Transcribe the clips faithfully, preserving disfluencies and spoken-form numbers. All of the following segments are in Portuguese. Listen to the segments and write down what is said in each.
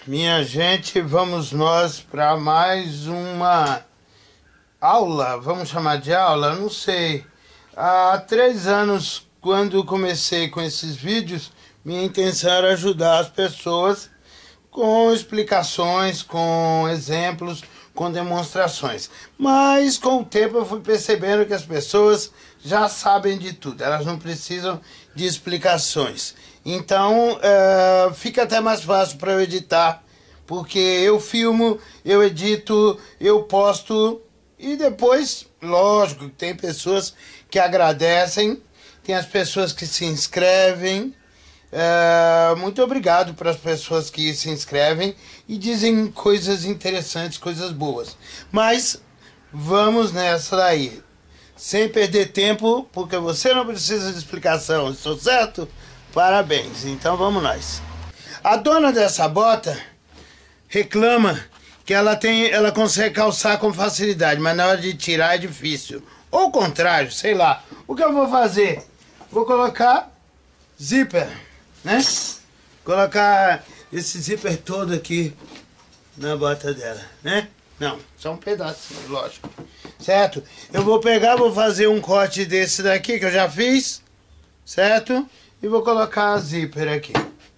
Minha gente, vamos nós para mais uma aula, vamos chamar de aula? Não sei. Há três anos, quando comecei com esses vídeos, minha intenção era ajudar as pessoas com explicações, com exemplos, com demonstrações. Mas com o tempo eu fui percebendo que as pessoas já sabem de tudo, elas não precisam de explicações. Então é, fica até mais fácil para eu editar, porque eu filmo, eu edito, eu posto e depois, lógico, tem pessoas que agradecem, tem as pessoas que se inscrevem. É, muito obrigado para as pessoas que se inscrevem e dizem coisas interessantes, coisas boas. Mas vamos nessa daí, sem perder tempo, porque você não precisa de explicação, estou certo? Parabéns, então vamos nós. A dona dessa bota reclama que ela, tem, ela consegue calçar com facilidade, mas na hora de tirar é difícil. Ou o contrário, sei lá. O que eu vou fazer? Vou colocar zíper, né? Colocar esse zíper todo aqui na bota dela, né? Não, só um pedacinho, lógico. Certo? Eu vou pegar, vou fazer um corte desse daqui que eu já fiz, certo? E vou colocar a zíper aqui.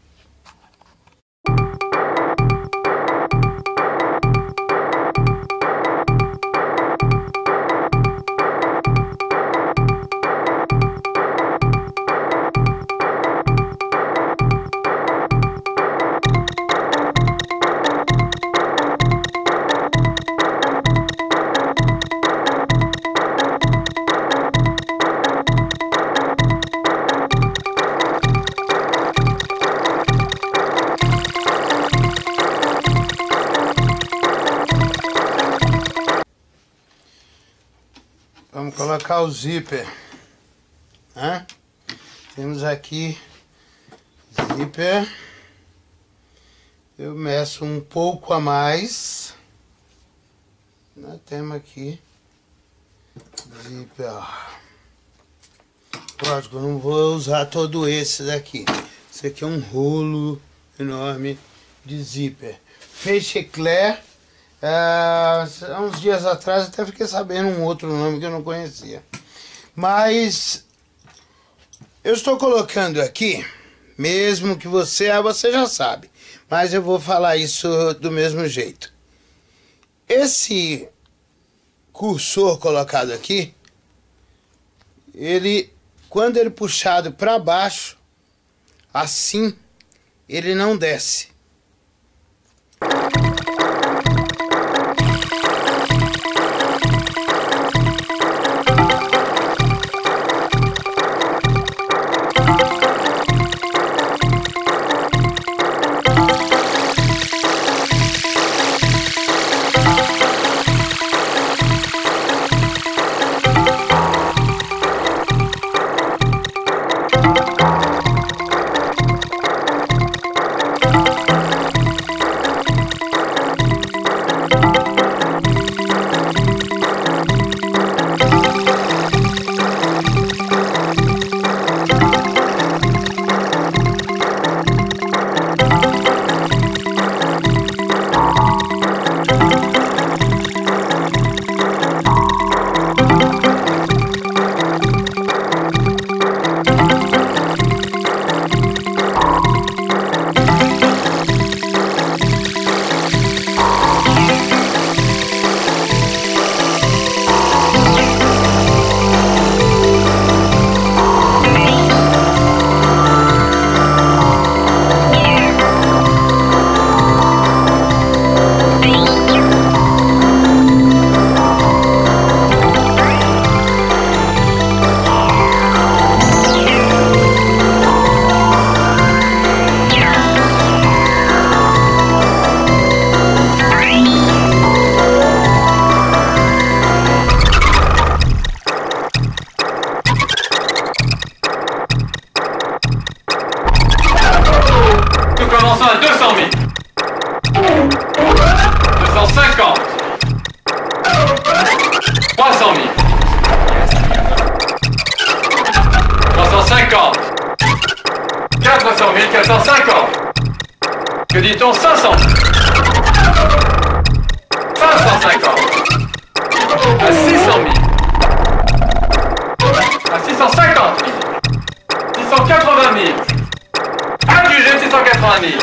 Vamos colocar o zíper, né? Temos aqui zíper. Eu meço um pouco a mais. Nós temos aqui zíper. Lógico, eu não vou usar todo esse daqui. Esse aqui é um rolo enorme de zíper. Feixe eclair. Há uh, uns dias atrás até fiquei sabendo um outro nome que eu não conhecia. Mas eu estou colocando aqui, mesmo que você, ah, você já sabe, mas eu vou falar isso do mesmo jeito. Esse cursor colocado aqui, ele, quando ele puxado para baixo, assim, ele não desce. quatre cent mille quatre cent cinquante. Que dit-on? cinq cents. cinq cent cinquante. À six cent mille. À six cent cinquante mille. six cent quatre-vingt mille. Adjugé six cent quatre-vingt mille.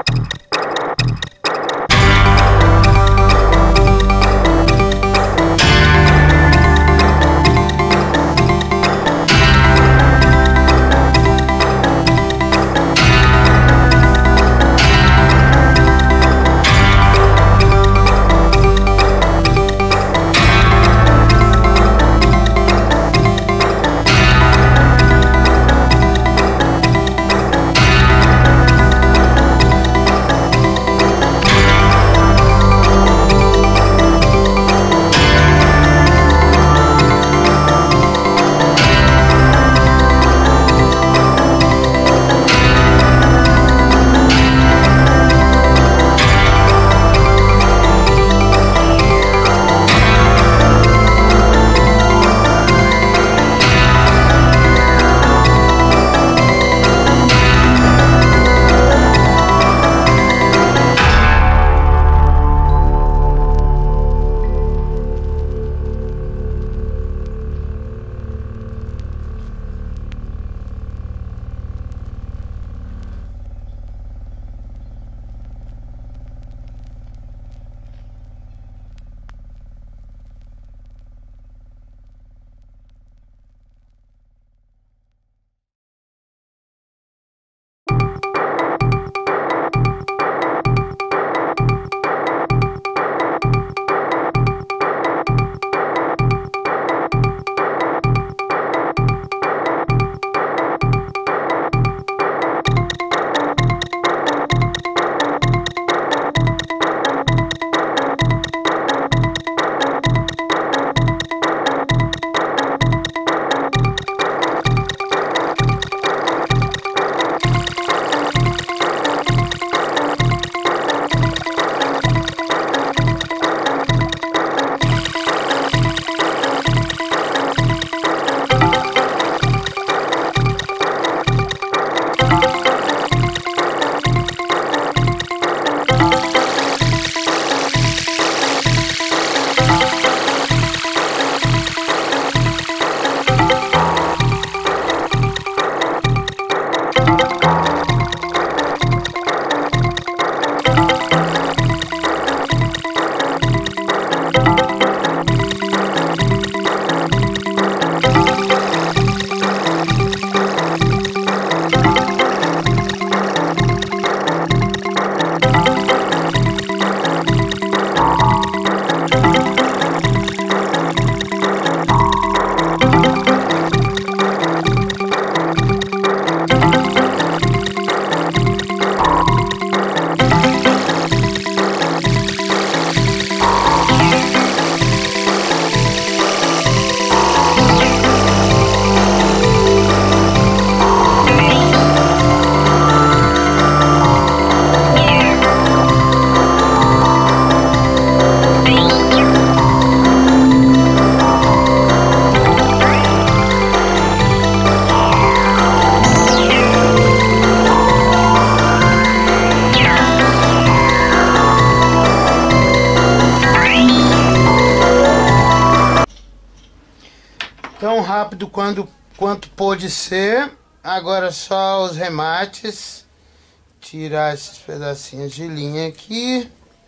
Tão rápido quando, quanto pôde ser. Agora só os remates. Tirar esses pedacinhos de linha aqui,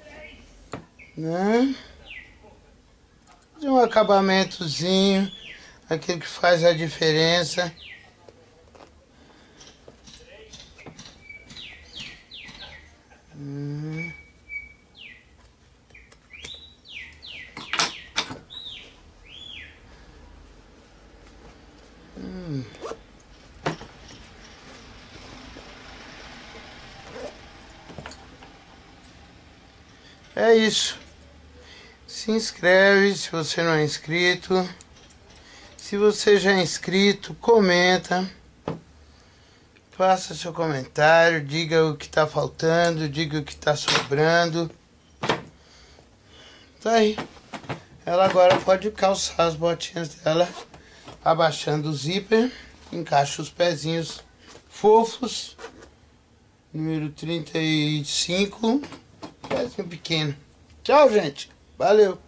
né? Fazer um acabamentozinho, aquilo que faz a diferença. Hum. Hum. É isso. Se inscreve se você não é inscrito. Se você já é inscrito, comenta. Faça seu comentário, diga o que está faltando, diga o que está sobrando. Tá aí. Ela agora pode calçar as botinhas dela, abaixando o zíper, encaixa os pezinhos fofos, número trinta e cinco, pezinho pequeno. Tchau, gente. Valeu.